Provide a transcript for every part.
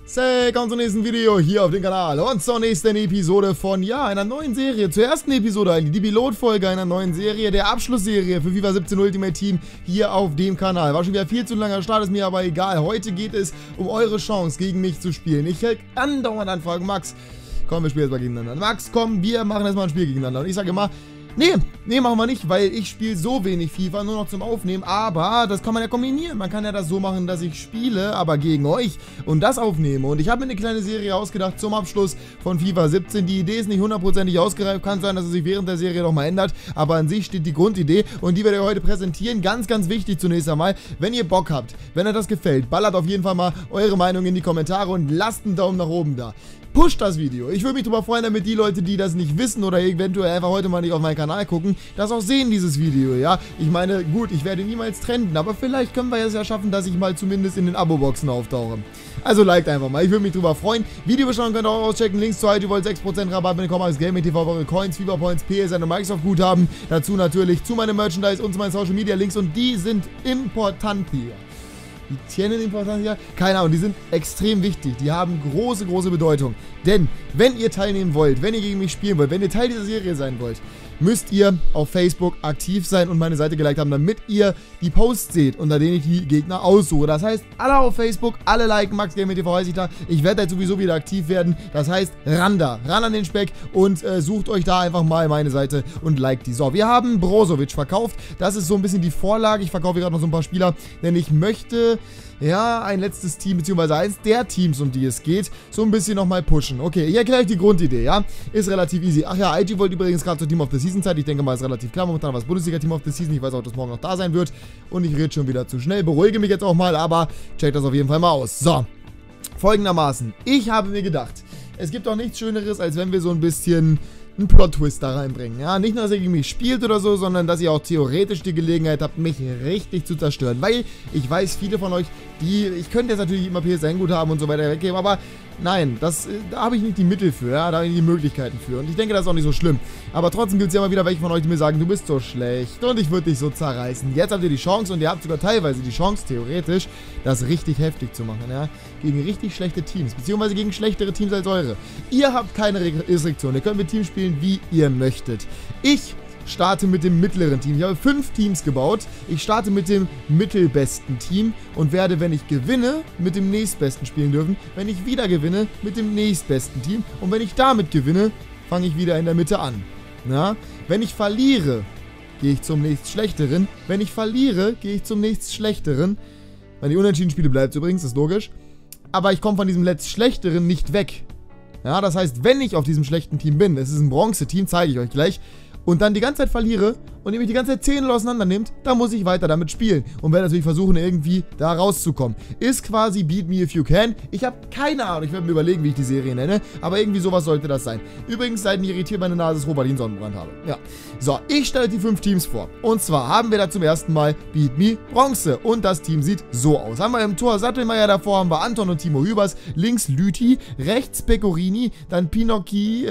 Willkommen zum nächsten Video hier auf dem Kanal und zur nächsten Episode von, ja, einer neuen Serie, zur ersten Episode eigentlich, die Pilotfolge einer neuen Serie, der Abschlussserie für FIFA 17 Ultimate Team hier auf dem Kanal. War schon wieder viel zu langer Start, ist mir aber egal. Heute geht es um eure Chance, gegen mich zu spielen. Ich hätte andauernd anfragen, Max, komm, wir spielen jetzt mal gegeneinander. Max, komm, wir machen jetzt mal ein Spiel gegeneinander. Und ich sage immer, nee, machen wir nicht, weil ich spiele so wenig FIFA, nur noch zum Aufnehmen, aber das kann man ja kombinieren. Man kann ja das so machen, dass ich spiele, aber gegen euch und das aufnehme. Und ich habe mir eine kleine Serie ausgedacht zum Abschluss von FIFA 17. Die Idee ist nicht hundertprozentig ausgereift, kann sein, dass es sich während der Serie nochmal ändert, aber an sich steht die Grundidee und die werde ich heute präsentieren. Ganz, ganz wichtig zunächst einmal, wenn ihr Bock habt, wenn euch das gefällt, ballert auf jeden Fall mal eure Meinung in die Kommentare und lasst einen Daumen nach oben da. Pusht das Video. Ich würde mich darüber freuen, damit die Leute, die das nicht wissen oder eventuell einfach heute mal nicht auf meinen Kanal gucken, das auch sehen, dieses Video, ja. Ich meine, gut, ich werde niemals trenden, aber vielleicht können wir es ja schaffen, dass ich mal zumindest in den Abo-Boxen auftauche. Also liked einfach mal, ich würde mich darüber freuen. Videobeschreibung könnt ihr auch auschecken, Links zu IG Vault, 6% Rabatt mit dem Comax Gaming TV, eure Coins, FIFA Points, PSN und Microsoft Guthaben. Dazu natürlich zu meinem Merchandise und zu meinen Social Media Links und die sind important hier. Die tienen important hier? Keine Ahnung, die sind extrem wichtig. Die haben große, große Bedeutung. Denn, wenn ihr teilnehmen wollt, wenn ihr gegen mich spielen wollt, wenn ihr Teil dieser Serie sein wollt, müsst ihr auf Facebook aktiv sein und meine Seite geliked haben, damit ihr die Posts seht, unter denen ich die Gegner aussuche. Das heißt, alle auf Facebook, alle liken, Max Gaming TV heiße ich da. Ich werde jetzt sowieso wieder aktiv werden. Das heißt, ran an den Speck und sucht euch da einfach mal meine Seite und liked die. So, wir haben Brozovic verkauft. Das ist so ein bisschen die Vorlage. Ich verkaufe gerade noch so ein paar Spieler, denn ich möchte, ja, ein letztes Team, beziehungsweise eins der Teams, um die es geht, so ein bisschen nochmal pushen. Okay, ich erkläre euch die Grundidee, ja. Ist relativ easy. Ach ja, IG wollte übrigens gerade zur Team of the Season Zeit. Ich denke mal, ist relativ klar. Momentan war das Bundesliga-Team of the Season. Ich weiß auch, dass morgen noch da sein wird. Und ich rede schon wieder zu schnell. Beruhige mich jetzt auch mal, aber checkt das auf jeden Fall mal aus. So, folgendermaßen. Ich habe mir gedacht, es gibt doch nichts Schöneres, als wenn wir so ein bisschen einen Plot-Twist da reinbringen. Ja, nicht nur, dass ihr gegen mich spielt oder so, sondern dass ihr auch theoretisch die Gelegenheit habt, mich richtig zu zerstören. Weil ich weiß, viele von euch, ich könnte jetzt natürlich immer PSN-Guthaben und so weiter weggeben, aber nein, da habe ich nicht die Mittel für, ja, da habe ich nicht die Möglichkeiten für. Und ich denke, das ist auch nicht so schlimm. Aber trotzdem gibt es ja immer wieder welche von euch, die mir sagen, du bist so schlecht und ich würde dich so zerreißen. Jetzt habt ihr die Chance und ihr habt sogar teilweise die Chance, theoretisch, das richtig heftig zu machen, ja. Gegen richtig schlechte Teams, beziehungsweise gegen schlechtere Teams als eure. Ihr habt keine Restriktion, ihr könnt mit Teams spielen, wie ihr möchtet. Ich starte mit dem mittleren Team. Ich habe 5 Teams gebaut. Ich starte mit dem mittelbesten Team und werde, wenn ich gewinne, mit dem nächstbesten spielen dürfen. Wenn ich wieder gewinne, mit dem nächstbesten Team. Und wenn ich damit gewinne, fange ich wieder in der Mitte an. Ja? Wenn ich verliere, gehe ich zum nächstschlechteren. Wenn ich verliere, gehe ich zum nächstschlechteren. Wenn ich unentschieden spiele, bleibt es übrigens, ist logisch. Aber ich komme von diesem letztschlechteren nicht weg. Ja, das heißt, wenn ich auf diesem schlechten Team bin, es ist ein Bronze-Team, zeige ich euch gleich, und dann die ganze Zeit verliere und ihr mich die ganze Zeit 10 auseinander nehmt, dann muss ich weiter damit spielen und werde natürlich versuchen, irgendwie da rauszukommen. Ist quasi Beat Me If You Can. Ich habe keine Ahnung, ich werde mir überlegen, wie ich die Serie nenne, aber irgendwie sowas sollte das sein. Übrigens, seid mir irritiert, meine Nase ist rot, weil ich einen Sonnenbrand habe. Ja. So, ich stelle die 5 Teams vor. Und zwar haben wir da zum ersten Mal Beat Me Bronze und das Team sieht so aus. Haben wir im Tor Sattelmeier, davor haben wir Anton und Timo Hübers, links Lüthi, rechts Pecorini, dann Picinocchi,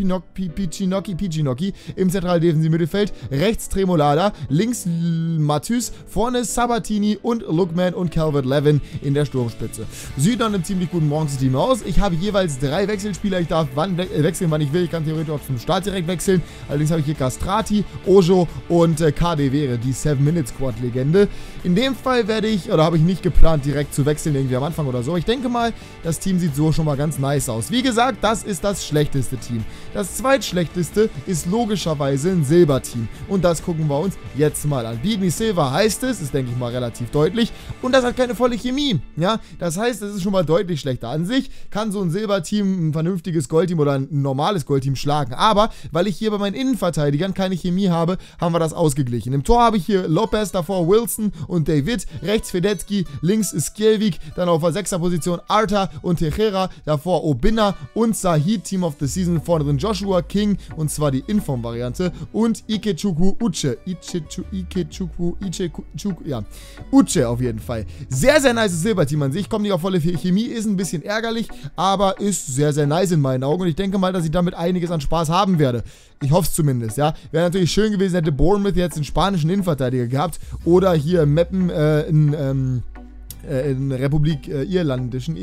im zentralen Mittelfeld, rechts Tremolada, links Matthys, vorne Sabatini und Lookman und Calvert-Lewin in der Sturmspitze. Sieht dann einem ziemlich guten Bronze-Team aus. Ich habe jeweils 3 Wechselspieler. Ich darf wechseln, wann ich will. Ich kann theoretisch auch zum Start direkt wechseln. Allerdings habe ich hier Castrati, Ojo und KD Wäre, die 7-Minute-Squad-Legende. In dem Fall werde ich, oder habe ich nicht geplant, direkt zu wechseln, irgendwie am Anfang oder so. Ich denke mal, das Team sieht so schon mal ganz nice aus. Wie gesagt, das ist das schlechteste Team. Das zweitschlechteste ist logischerweise ein Silberteam. Und das gucken wir uns jetzt mal an. Beat Me Silver heißt es, ist denke ich mal relativ deutlich. Und das hat keine volle Chemie. Ja, das heißt, es ist schon mal deutlich schlechter. An sich kann so ein Silberteam ein vernünftiges Goldteam oder ein normales Goldteam schlagen. Aber weil ich hier bei meinen Innenverteidigern keine Chemie habe, haben wir das ausgeglichen. Im Tor habe ich hier Lopez, davor Wilson und David, rechts Fedecki, links Skjelvik, dann auf der 6er Position Arta und Tejera, davor Obinna und Sahid, Team of the Season, vorne drin Joshua King, und zwar die Inform-Variante, und Ikechukwu Uche. Ja. Uche auf jeden Fall. Sehr, sehr nice Silberteam an sich. Kommt nicht auf volle Chemie, ist ein bisschen ärgerlich, aber ist sehr, sehr nice in meinen Augen. Und ich denke mal, dass ich damit einiges an Spaß haben werde. Ich hoffe es zumindest, ja. Wäre natürlich schön gewesen, hätte Bournemouth jetzt einen spanischen Innenverteidiger gehabt. Oder hier Meppen Republik Irlandischen,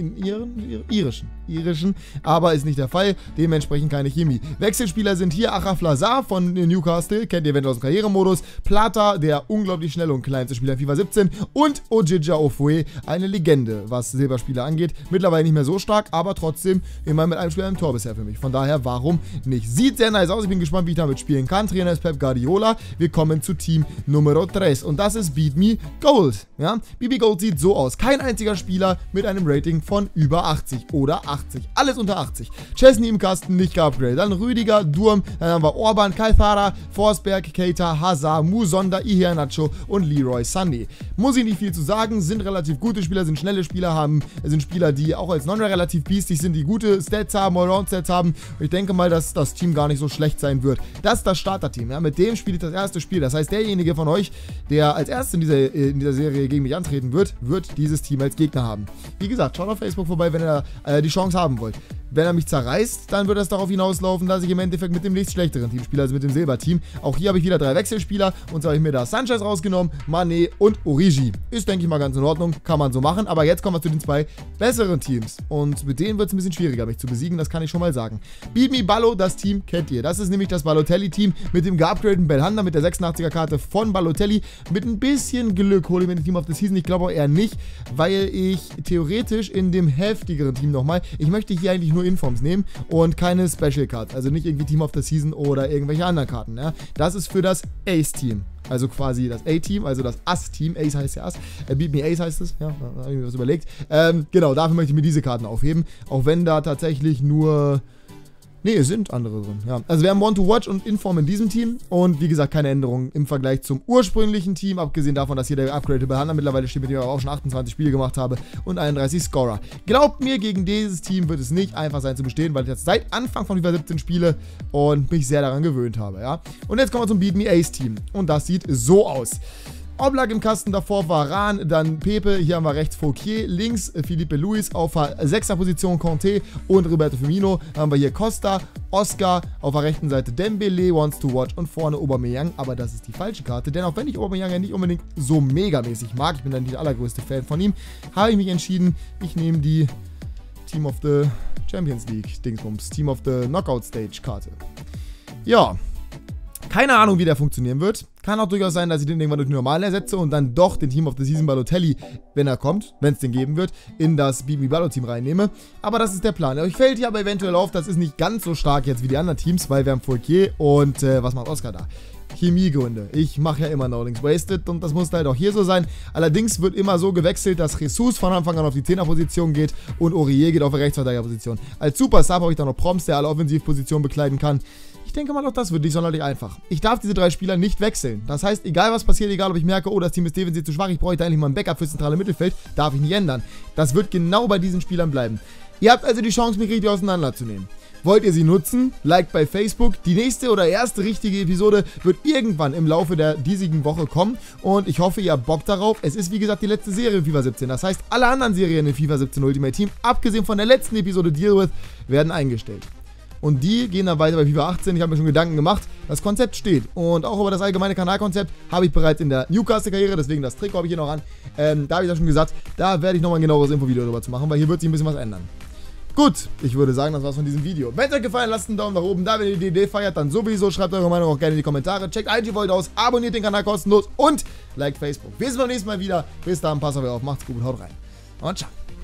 irischen, aber ist nicht der Fall, dementsprechend keine Chemie. Wechselspieler sind hier Achraf Lazar von Newcastle, kennt ihr eventuell aus dem Karrieremodus, Plata, der unglaublich schnelle und kleinste Spieler in FIFA 17 und Ojija Ofue, eine Legende, was Silberspieler angeht. Mittlerweile nicht mehr so stark, aber trotzdem immer mit einem Spieler im Tor bisher für mich. Von daher, warum nicht? Sieht sehr nice aus, ich bin gespannt, wie ich damit spielen kann. Trainer ist Pep Guardiola. Wir kommen zu Team Numero 3 und das ist Beat Me Gold. Ja? BB Gold sieht so aus. Kein einziger Spieler mit einem Rating von über 80 oder 80. Alles unter 80. Chesney im Kasten, nicht geupgradet. Dann Rüdiger, Durm, dann haben wir Orban, Calthara, Forsberg, Keita, Hazard, Musonda, Iheanacho und Leroy Sané. Muss ich nicht viel zu sagen, sind relativ gute Spieler, sind schnelle Spieler, sind Spieler, die auch als Non relativ biestig sind, die gute Stats haben, Allround-Stats haben. Und ich denke mal, dass das Team gar nicht so schlecht sein wird. Das ist das Starterteam, ja? Mit dem spiele ich das erste Spiel. Das heißt, derjenige von euch, der als erstes in dieser Serie gegen mich antreten wird, wird dieses Team als Gegner haben. Wie gesagt, schaut auf Facebook vorbei, wenn ihr die Chance haben wollt. Wenn er mich zerreißt, dann wird es darauf hinauslaufen, dass ich im Endeffekt mit dem nächst schlechteren Team spiele, also mit dem Silberteam. Auch hier habe ich wieder 3 Wechselspieler und so habe ich mir da Sanchez rausgenommen, Mané und Origi. Ist, denke ich mal, ganz in Ordnung, kann man so machen. Aber jetzt kommen wir zu den 2 besseren Teams und mit denen wird es ein bisschen schwieriger, mich zu besiegen, das kann ich schon mal sagen. Beat Me Ballo, das Team kennt ihr. Das ist nämlich das Balotelli-Team mit dem geupgradeten Belhanda, mit der 86er-Karte von Balotelli. Mit ein bisschen Glück hole ich mir den Team of the Season, ich glaube auch eher nicht, weil ich theoretisch in dem heftigeren Team nochmal, ich möchte hier eigentlich nur Informs nehmen und keine Special Cards, also nicht irgendwie Team of the Season oder irgendwelche anderen Karten. Ja? Das ist für das Ace-Team, also quasi das A-Team, also das Ass-Team. Ace heißt ja Ass, Beat Me Ace heißt es, ja, da habe ich mir was überlegt. Genau, dafür möchte ich mir diese Karten aufheben, auch wenn da tatsächlich nur... Ne, es sind andere drin, ja. Also wir haben Want-to-Watch und Inform in diesem Team und wie gesagt keine Änderungen im Vergleich zum ursprünglichen Team, abgesehen davon, dass hier der upgradete Behandler mittlerweile steht, mit dem ich auch schon 28 Spiele gemacht habe und 31 Scorer. Glaubt mir, gegen dieses Team wird es nicht einfach sein zu bestehen, weil ich jetzt seit Anfang von FIFA 17 spiele und mich sehr daran gewöhnt habe, ja. Und jetzt kommen wir zum Beat Me Ace Team und das sieht so aus. Oblak im Kasten, davor war Varane, dann Pepe, hier haben wir rechts Fouquier, links Felipe Luis, auf der 6er Position Conte und Roberto Firmino, dann haben wir hier Costa, Oscar, auf der rechten Seite Dembele, Wants to Watch und vorne Aubameyang, aber das ist die falsche Karte, denn auch wenn ich Aubameyang ja nicht unbedingt so megamäßig mag, ich bin dann nicht der allergrößte Fan von ihm, habe ich mich entschieden, ich nehme die Team of the Champions League Dingsbums, Team of the Knockout Stage Karte. Ja. Keine Ahnung, wie der funktionieren wird. Kann auch durchaus sein, dass ich den irgendwann durch den normalen ersetze und dann doch den Team of the Season Balotelli, wenn er kommt, wenn es den geben wird, in das Beat Me Ballo Team reinnehme. Aber das ist der Plan. Euch fällt hier aber eventuell auf, das ist nicht ganz so stark jetzt wie die anderen Teams, weil wir haben Fouquier und was macht Oscar da? Chemiegründe. Ich mache ja immer No Links Wasted und das muss halt auch hier so sein. Allerdings wird immer so gewechselt, dass Jesus von Anfang an auf die 10er-Position geht und Aurier geht auf die Rechtsverteidiger-Position. Als Superstar habe ich dann noch Proms, der alle Offensivpositionen bekleiden kann. Ich denke mal, auch das wird nicht sonderlich einfach. Ich darf diese 3 Spieler nicht wechseln. Das heißt, egal was passiert, egal ob ich merke, oh, das Team ist defensiv zu schwach, ich brauche da eigentlich mal ein Backup fürs zentrale Mittelfeld, darf ich nicht ändern. Das wird genau bei diesen Spielern bleiben. Ihr habt also die Chance, mich richtig auseinanderzunehmen. Wollt ihr sie nutzen? Liked bei Facebook. Die nächste oder erste richtige Episode wird irgendwann im Laufe der diesigen Woche kommen und ich hoffe, ihr habt Bock darauf. Es ist wie gesagt die letzte Serie in FIFA 17. Das heißt, alle anderen Serien in FIFA 17 Ultimate Team, abgesehen von der letzten Episode Deal With, werden eingestellt. Und die gehen dann weiter bei FIFA 18. Ich habe mir schon Gedanken gemacht. Das Konzept steht. Und auch über das allgemeine Kanalkonzept habe ich bereits in der Newcastle-Karriere. Deswegen das Trikot habe ich hier noch an. Da habe ich ja schon gesagt, da werde ich nochmal ein genaueres Infovideo darüber zu machen, weil hier wird sich ein bisschen was ändern. Gut, ich würde sagen, das war's von diesem Video. Wenn es euch gefallen hat, lasst einen Daumen nach oben da. Wenn ihr die Idee feiert, dann sowieso. Schreibt eure Meinung auch gerne in die Kommentare. Checkt IG Vault aus, abonniert den Kanal kostenlos und liked Facebook. Wir sehen uns beim nächsten Mal wieder. Bis dahin, passt auf euch auf, macht's gut, haut rein und ciao.